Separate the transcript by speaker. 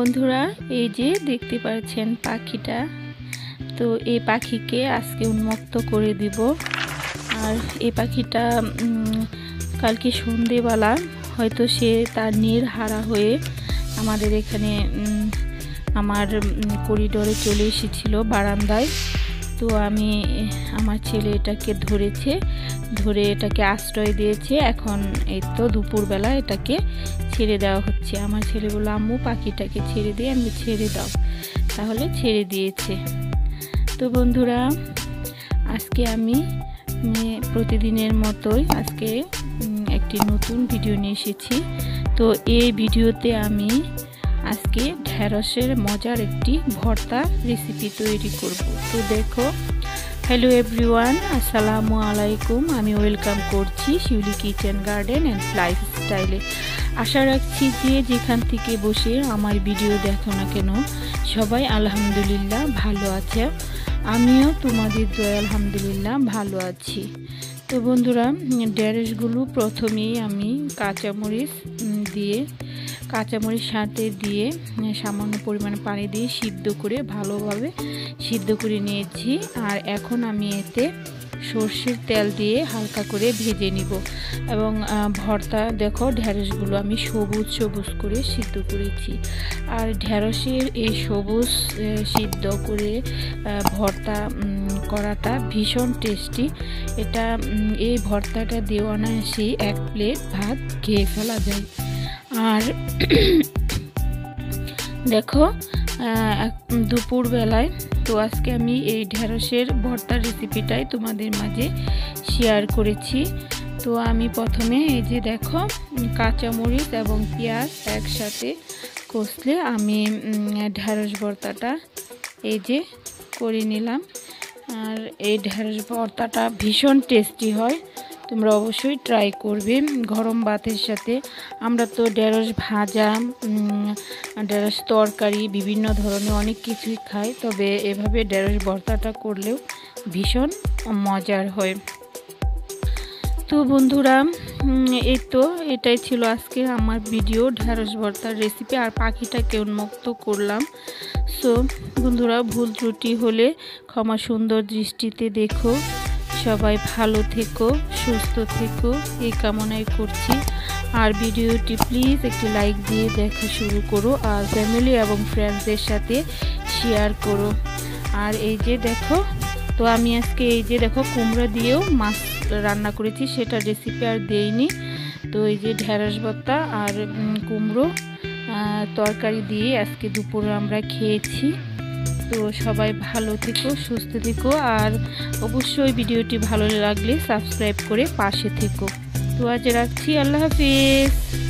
Speaker 1: বন্ধুরা এই যে দেখতে পাচ্ছেন পাখিটা, তো এই পাখিকে আজকে উন্মুক্ত করে দিব। আর এই পাখিটা কালকে সন্ধেবেলা হয়তো সে তার নীড়হারা হয়ে আমাদের এখানে আমার করিডোরে চলে এসেছিল বারান্দায়। তো আমি আমার ছেলে এটাকে ধরে এটাকে আশ্রয় দিয়েছে। এখন এই তো দুপুরবেলা এটাকে ছেড়ে দেওয়া হচ্ছে। আমার ছেলে বলল, আম্মু পাখিটাকে ছেড়ে দিয়ে, আমি ছেড়ে দাও, তাহলে ছেড়ে দিয়েছে। তো বন্ধুরা আজকে আমি প্রতিদিনের মতোই আজকে একটি নতুন ভিডিও নিয়ে এসেছি। তো এই ভিডিওতে আমি আজকে ঢেঁড়সের মজার একটি ভর্তা রেসিপি তৈরি করব। তো দেখো, হ্যালো এভরিওয়ান, আসসালামু আলাইকুম। আমি ওয়েলকাম করছি শিউলি কিচেন গার্ডেন অ্যান্ড লাইফস্টাইলে। আশা রাখছি যে যেখান থেকে বসে আমার ভিডিও দেখো না কেন সবাই আলহামদুলিল্লাহ ভালো আছে। আমিও তোমাদের দয়া আলহামদুলিল্লাহ ভালো আছি। তো বন্ধুরা ঢেঁড়সগুলো প্রথমেই আমি কাঁচামরিচ সাথে দিয়ে সামান্য পরিমাণে পানি দিয়ে সিদ্ধ করে ভালোভাবে সিদ্ধ করে নিয়েছি। আর এখন আমি এতে সর্ষের তেল দিয়ে হালকা করে ভেজে নিব। এবং ভর্তা দেখো, ঢেঁড়সগুলো আমি সবুজ করে সিদ্ধ করেছি। আর ঢেঁড়সের এই সবুজ সিদ্ধ করে ভর্তা করাটা ভীষণ টেস্টি। এই ভর্তাটা দিয়ে অনায়াসে এক প্লেট ভাত খেয়ে ফেলা যায়। আর দেখো দুপুরবেলায় তো আজকে আমি এই ঢেঁড়সের ভর্তার রেসিপিটাই তোমাদের মাঝে শেয়ার করেছি। তো আমি প্রথমে এই যে দেখো কাঁচামরিচ এবং পেঁয়াজ একসাথে কষলে আমি ঢেঁড়স ভর্তাটা এই যে করে নিলাম। আর এই ঢেঁড়স ভর্তাটা ভীষণ টেস্টি হয়, তোমরা অবশ্যই ট্রাই করবে গরম ভাতের সাথে। আমরা তো ঢেঁড়স ভাজা, ঢেঁড়স তরকারি বিভিন্ন ধরনের অনেক কিছুই খাই, তবে এভাবে ঢেঁড়স ভর্তাটা করলেও ভীষণ মজার হয়। তো বন্ধুরা এই তো এটাই ছিল আজকে আমার ভিডিও, ঢেঁড়স ভর্তার রেসিপি। আর পাখিটাকে উন্মুক্ত করলাম। সো বন্ধুরা ভুল ত্রুটি হলে ক্ষমা সুন্দর দৃষ্টিতে দেখো। সবাই ভালো থেকো, সুস্থ থেকো এই কামনাই করছি। আর ভিডিওটি প্লিজ একটি লাইক দিয়ে দেখা শুরু করো, আর ফ্যামিলি এবং ফ্রেন্ডসদের সাথে শেয়ার করো। আর এই যে দেখো, তো আমি আজকে এই যে দেখো কুমড়া দিয়েও মাছ রান্না করেছি, সেটা রেসিপি আর দেইনি। তো এই যে ঢেঁড়স ভর্তা আর কুমড়ো তরকারি দিয়ে আজকে দুপুরে আমরা খেয়েছি। তো সবাই ভালো থেকো, সুস্থ থেকো। আর অবশ্যই ভিডিওটি ভালো লাগলে সাবস্ক্রাইব করে পাশে থেকো। তো আজ রাখছি, আল্লাহ হাফিজ।